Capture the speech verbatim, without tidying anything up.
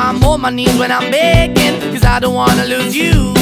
I'm on my knees when I'm begging, cause I don't wanna lose you.